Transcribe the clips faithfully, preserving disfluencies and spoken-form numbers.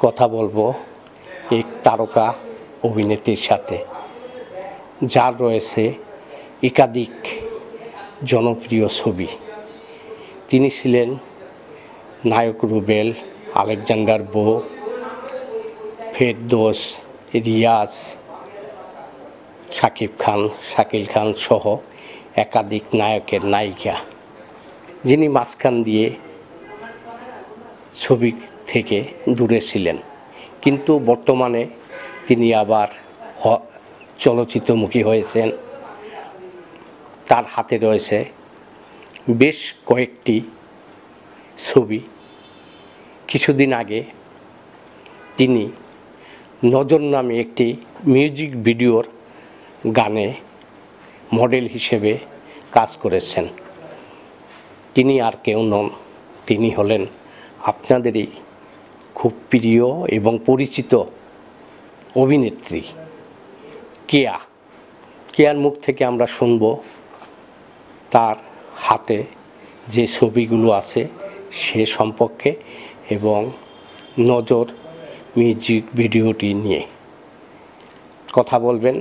কথা বলবো এক তারকা অভিনেত্রীর সাথে, যার রয়েছে একাধিক জনপ্রিয় ছবি। তিনি ছিলেন নায়ক রুবেল, আলেকজান্ডার বো, ফেরদৌস, রিয়াজ, শাকিব খান, শাকিল খান সহ একাধিক নায়কের নায়িকা, যিনি মাঝখান দিয়ে ছবি থেকে দূরে ছিলেন। কিন্তু বর্তমানে তিনি আবার চলচ্চিত্রমুখী হয়েছেন। তার হাতে রয়েছে বেশ কয়েকটি ছবি। কিছুদিন আগে তিনি নজর নামে একটি মিউজিক ভিডিওর গানে মডেল হিসেবে কাজ করেছেন। তিনি আর কেউ নন, তিনি হলেন আপনাদেরই খুব প্রিয় এবং পরিচিত অভিনেত্রী কেয়া। কেয়ার মুখ থেকে আমরা শুনব তার হাতে যে ছবিগুলো আছে সে সম্পর্কে এবং নজর মিউজিক ভিডিওটি নিয়ে কথা বলবেন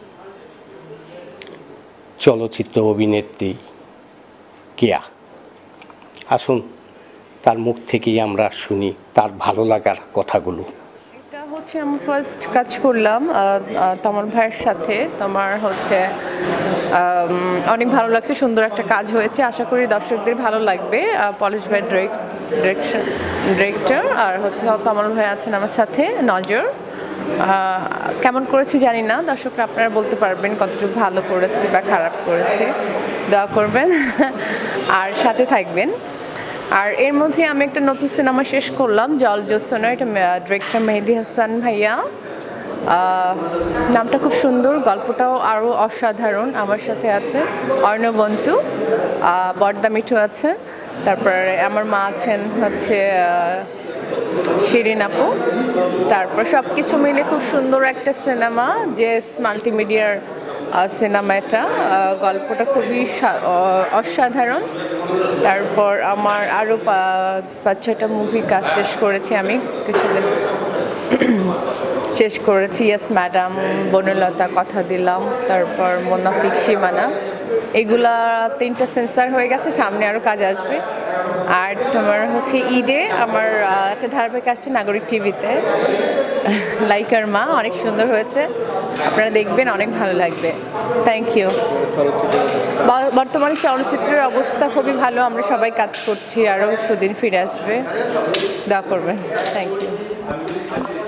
চলচ্চিত্র অভিনেত্রী কেয়া। আসুন তার মুখ থেকেই আমরা শুনি তার ভালো লাগার কথাগুলো। এটা হচ্ছে আমি ফার্স্ট কাজ করলাম তোমার ভাইয়ের সাথে। তোমার হচ্ছে অনেক ভালো লাগছে, সুন্দর একটা কাজ হয়েছে। আশা করি দর্শকদের ভালো লাগবে। পলিশ ভাই ডিরেকশন ডিরেক্টর, আর হচ্ছে তোমার ভাই আছেন আমার সাথে নজর। কেমন করেছি জানি না, দর্শকরা আপনারা বলতে পারবেন কতটুকু ভালো করেছি বা খারাপ করেছি। দোয়া করবেন আর সাথে থাকবেন। আর এর মধ্যে আমি একটা নতুন সিনেমা শেষ করলাম, জল জোৎস্না। এটা ডিরেক্টর মেহেদি হাসান ভাইয়া, নামটা খুব সুন্দর, গল্পটাও আরও অসাধারণ। আমার সাথে আছে অর্ণবন্তু, বর্দা মিঠু আছে, তারপরে আমার মা আছেন হচ্ছে শিরিন আপু। তারপর সব কিছু মিলে খুব সুন্দর একটা সিনেমা, যে মাল্টিমিডিয়ার সিনেমা। এটা গল্পটা খুবই অসাধারণ। তারপর আমার আরও পাঁচ ছয়টা মুভি কাজ শেষ করেছি আমি কিছুদিন শেষ করেছি। ইয়েস ম্যাডাম, বনলতা, কথা দিলাম, তারপর মোনাফিক, সীমানা, এগুলা তিনটা সেন্সার হয়ে গেছে, সামনে আরও কাজ আসবে। আর তোমার হচ্ছে ঈদে আমার একটা ধারাবাহিক আসছে নাগরিক টিভিতে, লাইকার মা, অনেক সুন্দর হয়েছে, আপনারা দেখবেন, অনেক ভালো লাগবে। Thank you. বর্তমানে চলচ্চিত্রের অবস্থা খুবই ভালো, আমরা সবাই কাজ করছি, আরও সুদিন ফিরে আসবে, দোয়া করবেন। Thank you.